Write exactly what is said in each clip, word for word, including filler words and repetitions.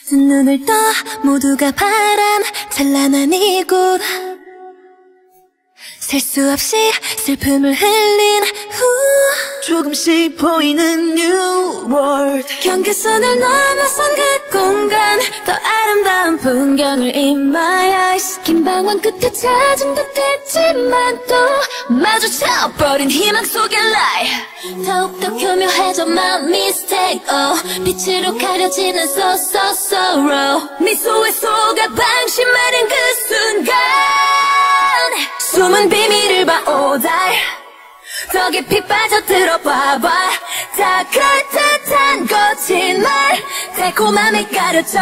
두 눈을 떠 모두가 바람 찬란한 이곳 셀 수 없이 슬픔을 흘린 후 조금씩 보이는 New World 경계선을 넘어선 그 공간 더 아름다운 풍경을 in my eyes 긴 방황 끝에 찾은 듯했지만 또 마주쳐버린 희망 속의 lie 더욱더 교묘해져 my mistake oh 빛으로 가려지는 so so sorrow 미소에 속아 방심하는 그 순간 숨은 비밀을 봐 오달 더 깊이 빠져들어 봐봐 다 그럴듯한 거친 말 달콤함에 가려져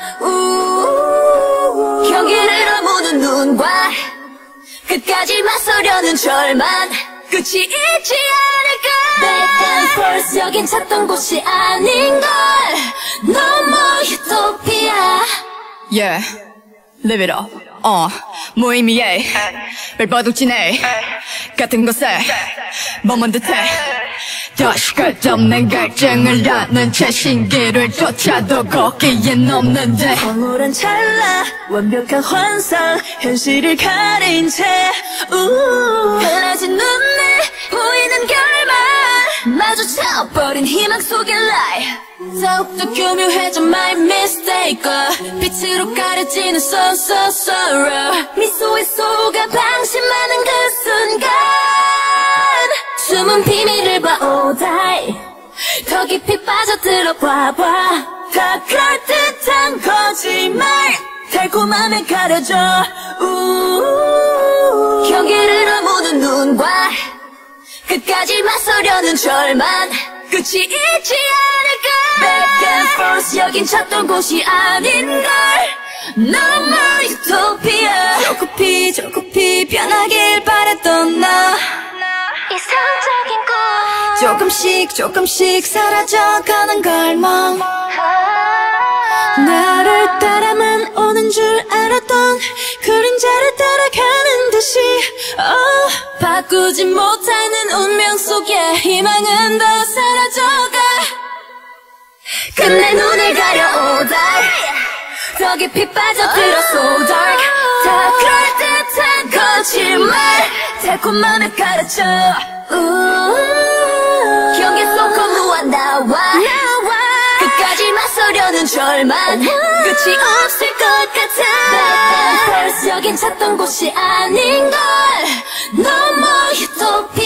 우우우우 경계를 넘는 눈과 끝까지 맞서려는 절만 끝이 있지 않을까 Back and forth 여긴 찾던 곳이 아닌걸 너무 유토피아 Yeah, live it up 어, 무의미해 발버둥치네 같은 곳에 머문 듯해 다시 끝없는 갈증을 안는 채 신기를 쫓아도 거기엔 없는데 황홀한 찰나 완벽한 환상 현실을 가린 채 갈라진 눈에 보이는 결말 마주쳐버린 희망 속의 lie 더욱더 교묘해져 my mistake 빛으로 가려지는 so so sorrow 미소에 속아 방심하는 그 순간 숨은 비밀을 봐 oh die 더 깊이 빠져들어 봐봐 다 그럴듯한 거짓말 달콤함에 가려져 우우우우 경계를 넘는 눈과 끝까지 맞서려는 절만 끝이 있지 않을까 Back and forth 여긴 찾던 곳이 아닌걸 너무 유토피아 조급히 조급히 변하길 바랬던 나 이상적인 꿈 조금씩 조금씩 사라져가는 걸멍 나를 따라만 오는 줄 알았던 그림자를 따라가는 듯이 oh. 바꾸지 못하는 운명 속에 희망은 더 사라져가 끝내 눈을 가려 오달 더 깊이 빠져들어 so dark 다 그럴듯한 거짓말 달콤함에 가르쳐 경계 속 거무한 나와 끝까지 맞서려는 절만 끝이 없을 것 같아 Back and forth 여긴 찾던 곳이 아닌걸 너무 유토피아